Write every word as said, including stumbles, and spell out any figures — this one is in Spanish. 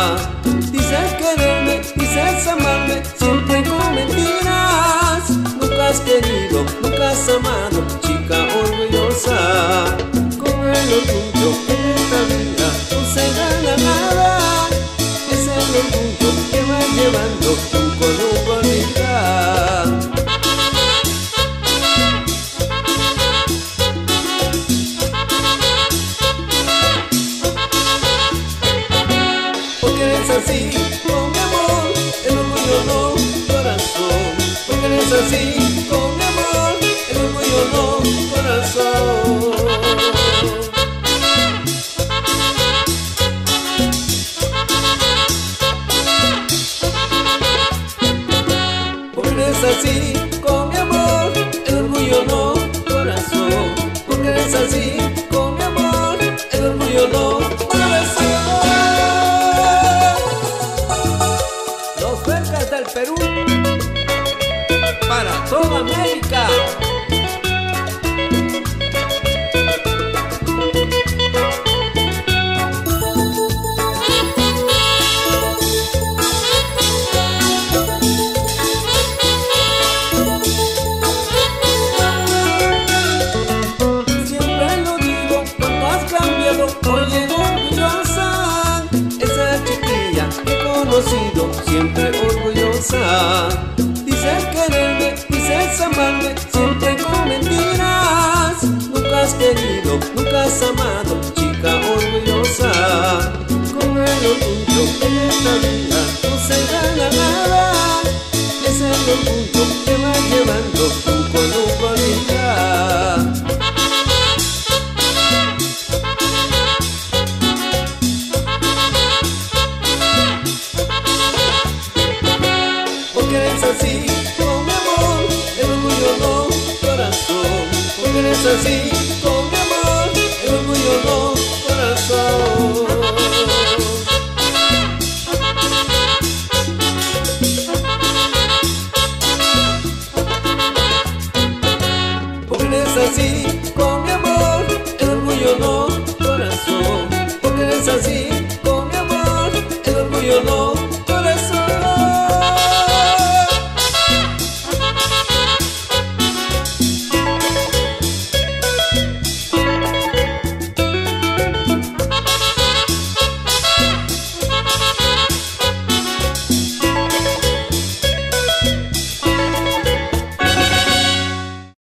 Dices quererme, dices amarme, siempre con mentiras. Nunca has querido, nunca has amado, chica orgullosa. Con el orgullo en esta vida no se gana nada. Es el orgullo que va llevando un columbo a vida. Porque eres así, con mi amor, el orgullo no, corazón. Porque eres así, con mi amor, el orgullo no, corazón. Porque eres así, con mi amor, el orgullo no, corazón. Porque eres así, con mi amor, el orgullo no, corazón. Los Belgas del Perú, para toda América. Siempre lo digo, cuando has cambiado, oye orgullosa. Esa chiquilla que he conocido, siempre orgullosa. Dices quererme, dices amarme, siempre con mentiras. Nunca has querido, nunca has amado, chica orgullosa. Con el orgullo en esta vida no se gana nada. Es el orgullo que va llevando un columbo a vida. Porque eres así, con mi amor, el orgullo no, corazón. Porque eres así, con mi amor, el orgullo no, corazón. Porque eres así, con mi amor, el orgullo no, corazón. Porque eres así, con mi amor, el orgullo no,